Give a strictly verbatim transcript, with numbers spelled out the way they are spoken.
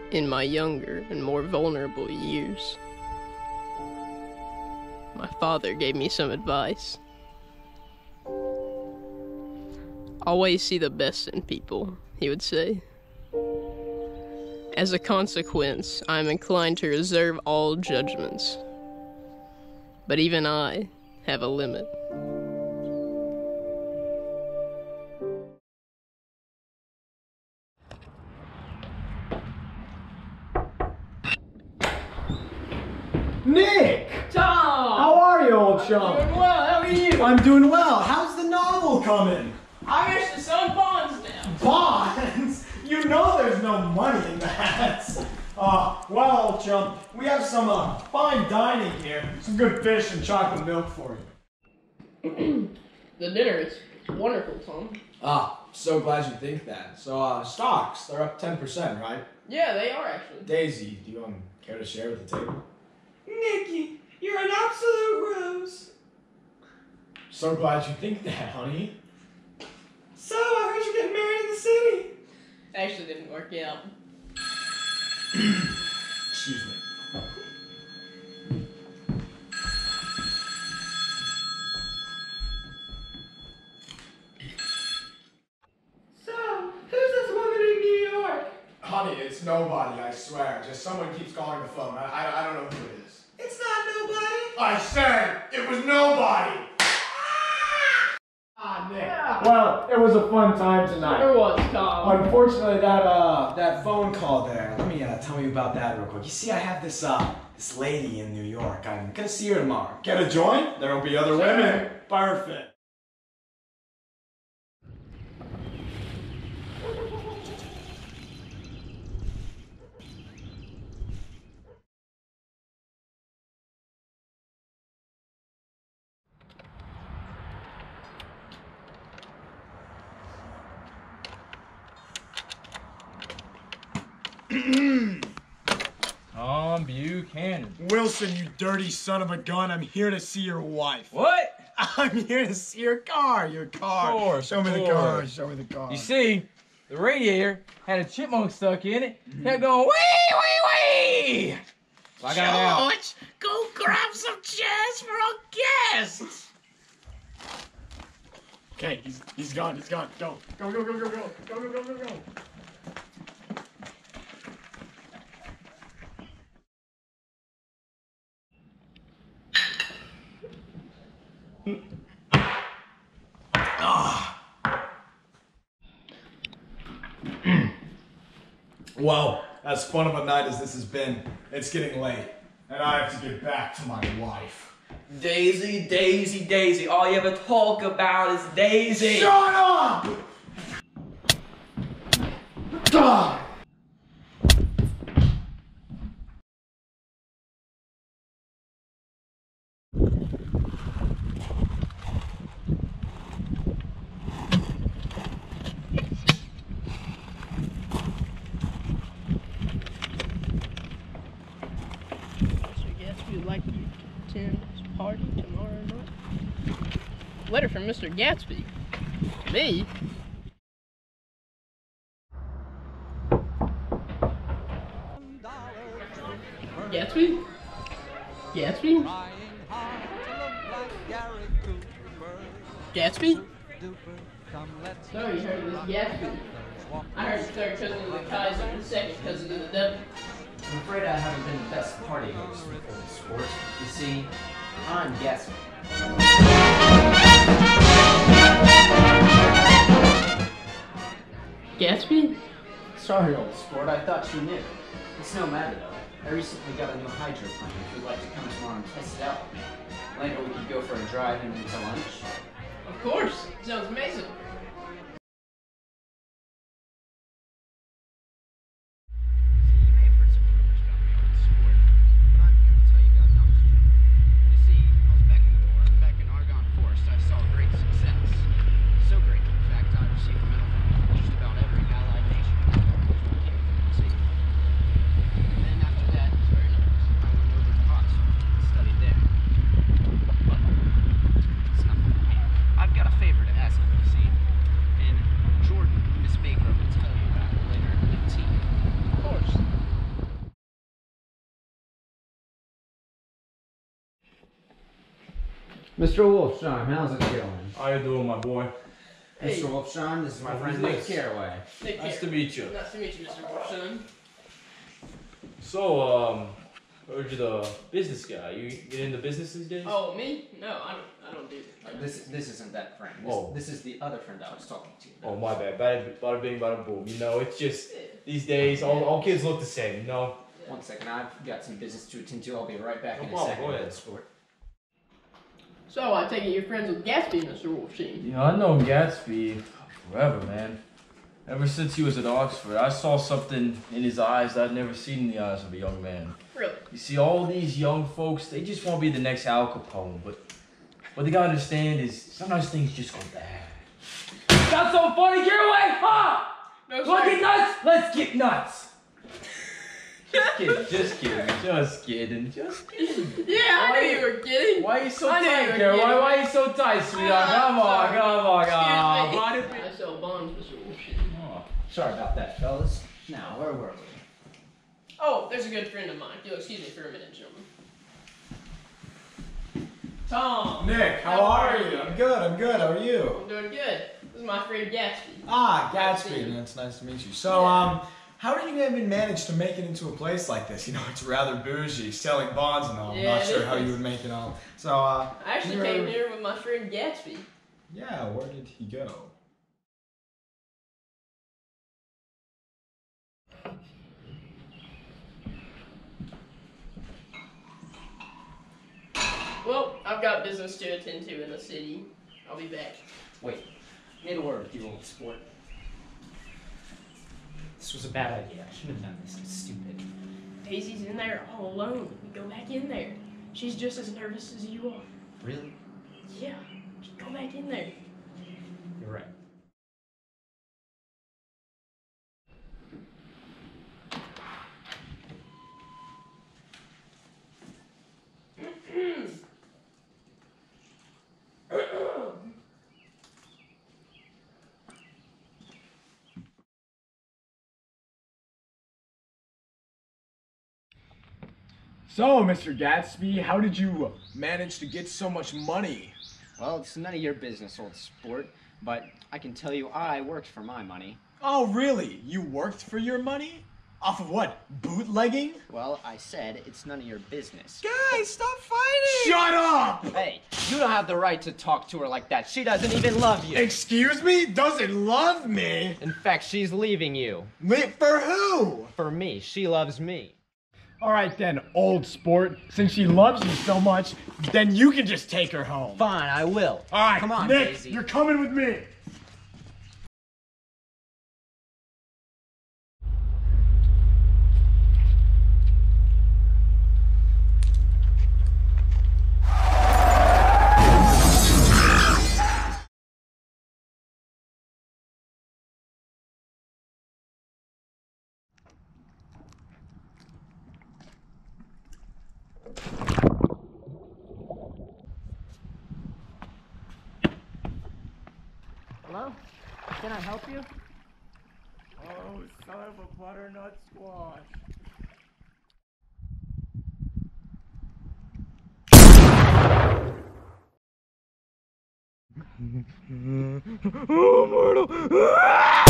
in my younger and more vulnerable years. My father gave me some advice. Always see the best in people, he would say. As a consequence, I am inclined to reserve all judgments. But even I have a limit. Nick! Tom! How are you, old chum? I'm doing well, how are you? I'm doing well. How's the novel coming? I'm actually selling bonds now. Bonds? You know there's no money in that. Uh, well, old chum, we have some uh, fine dining here. Some good fish and chocolate milk for you. The dinner is wonderful, Tom. Ah, so glad you think that. So, uh, stocks, they're up ten percent, right? Yeah, they are actually. Daisy, do you um, care to share at the table? Nicky, you're an absolute rose. So glad you think that, honey. So, I heard you're getting married in the city. Actually didn't work out. Excuse me. So, who's this woman in New York? Honey, it's nobody, I swear. Just someone keeps calling the phone. I, I, I don't know who it is. It's not nobody. I said it was nobody! Ah, Nick. Well, it was a fun time tonight. Sure was, Tom. Unfortunately, that uh, that phone call there. Let me uh, tell you about that real quick. You see, I have this uh, this lady in New York. I'm gonna see her tomorrow. Get a joint? There'll be other Sure. women. Perfect. Tom Buchanan. Wilson, you dirty son of a gun! I'm here to see your wife. What? I'm here to see your car. Your car. Of course, Show me of the car. course. Show me the car. You see, the radiator had a chipmunk stuck in it. Kept going wee wee wee. So I got out. George, go grab some chairs for our guests. Okay, he's he's gone. He's gone. Go. Go. Go. Go. Go. Go. Go. Go. Go. Go. Go. Well, as fun of a night as this has been, it's getting late, and I have to get back to my wife. Daisy, Daisy, Daisy. All you ever talk about is Daisy. Shut up! Ah! Would like you to attend this party tomorrow night? Letter from Mister Gatsby. To me? Gatsby? Gatsby? Gatsby? So you heard of this Gatsby? I heard it's third cousin of the Kaiser and second cousin of the devil. I'm afraid I haven't been the best party host before this sport. You see, I'm Gatsby. Gatsby? Sorry, old sport. I thought you knew. It's no matter though. I recently got a new hydroplane. If you'd like to come tomorrow and test it out, later we could go for a drive and into lunch. Of course. Sounds amazing. I've got a favor to ask you, you see. Mister Wolfsheim, how's it going? How you doing, my boy? Hey. Mister Wolfsheim, this is my Oh, friend who's Nick this? Caraway. Take Nice care. to meet you. Nice to meet you, Mister Wolfson. So, um, heard you're the business guy. You get into business these days? Oh, me? No, I don't. I don't do that. This this isn't that friend. This, Oh. this is the other friend I was talking to. Oh, my bad. Bada, bada bing, bada boom. You know, it's just these days, all, all kids look the same. You know. One second, I've got some business to attend to. I'll be right back No in problem, a second. go ahead. Sport. So I take it you're friends with Gatsby, Mister Wolfson. Yeah, I know Gatsby forever, man. Ever since he was at Oxford, I saw something in his eyes that I'd never seen in the eyes of a young man. Really? You see, all these young folks, they just want to be the next Al Capone, but what they gotta understand is sometimes things just go bad. Not so funny, get away! Huh? No, Wanna sir. get nuts? Let's get nuts! Just kidding, just kidding, just kidding, just kidding. Yeah, I Why knew you- you were kidding. Why are you so I knew you tight, were girl? Why, kidding. why are you so tight, sweetheart? Ah, Come on, sorry. come on, Excuse come me. on. Why did we- I sell bonds, Mister Wolfson. Oh. Sorry about that, fellas. Now, where were we? Oh, there's a good friend of mine. You'll excuse me for a minute, gentlemen. Tom. Nick, how are you? I'm good, I'm good. How are you? I'm doing good. This is my friend Gatsby. Ah, Gatsby. Gatsby. It's nice to meet you. So, um, how did you even manage to make it into a place like this? You know, it's rather bougie, selling bonds and all. I'm Yeah, not it sure how is. you would make it all. So, uh, I actually you came were- here with my friend Gatsby. Yeah, where did he go? Well, I've got business to attend to in the city. I'll be back. Wait. Made a word with you, old sport. This was a bad idea. I shouldn't have done this. It's stupid. Daisy's in there all alone. We go back in there. She's just as nervous as you are. Really? Yeah, just go back in there. You're right. So, Mister Gatsby, how did you manage to get so much money? Well, it's none of your business, old sport. But I can tell you I worked for my money. Oh, really? You worked for your money? Off of what? Bootlegging? Well, I said it's none of your business. Guys, stop fighting! Shut up! Hey, you don't have the right to talk to her like that. She doesn't even love you. Excuse me? Doesn't love me? In fact, she's leaving you. Li- For who? For me. She loves me. Alright then, old sport. Since she loves you so much, then you can just take her home. Fine, I will. Alright, Come on, Nick, Daisy. you're coming with me. Hello? Can I help you? Oh, son of a butternut squash. Oh, Myrtle!